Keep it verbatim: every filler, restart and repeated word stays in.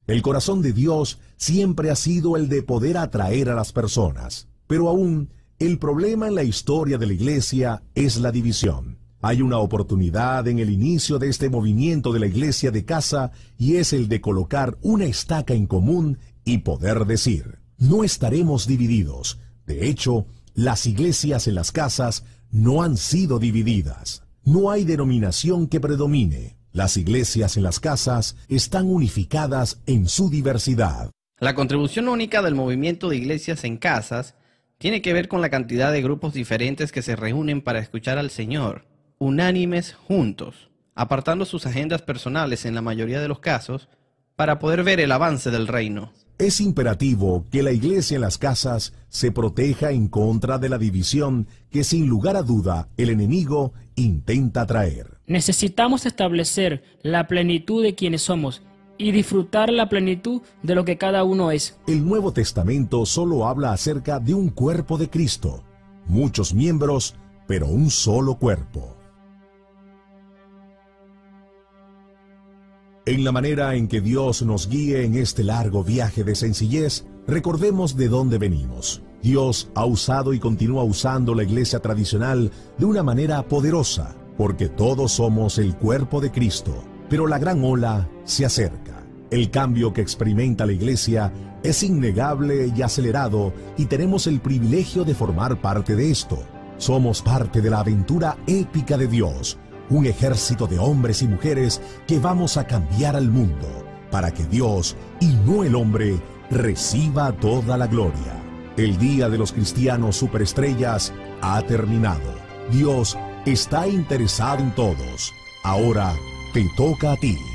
El corazón de Dios siempre ha sido el de poder atraer a las personas, pero aún el problema en la historia de la iglesia es la división. Hay una oportunidad en el inicio de este movimiento de la iglesia de casa y es el de colocar una estaca en común y poder decir, no estaremos divididos. De hecho, las iglesias en las casas no han sido divididas. No hay denominación que predomine. Las iglesias en las casas están unificadas en su diversidad. La contribución única del movimiento de iglesias en casas tiene que ver con la cantidad de grupos diferentes que se reúnen para escuchar al Señor, unánimes juntos, apartando sus agendas personales en la mayoría de los casos, para poder ver el avance del reino. Es imperativo que la iglesia en las casas se proteja en contra de la división que sin lugar a duda el enemigo intenta traer. Necesitamos establecer la plenitud de quienes somos y disfrutar la plenitud de lo que cada uno es. El Nuevo Testamento solo habla acerca de un cuerpo de Cristo, muchos miembros, pero un solo cuerpo. En la manera en que Dios nos guíe en este largo viaje de sencillez, recordemos de dónde venimos. Dios ha usado y continúa usando la iglesia tradicional de una manera poderosa, porque todos somos el cuerpo de Cristo. Pero la gran ola se acerca. El cambio que experimenta la iglesia es innegable y acelerado, y tenemos el privilegio de formar parte de esto. Somos parte de la aventura épica de Dios, un ejército de hombres y mujeres que vamos a cambiar al mundo, para que Dios, y no el hombre, reciba toda la gloria. El día de los cristianos superestrellas ha terminado. Dios está interesado en todos. Ahora te toca a ti.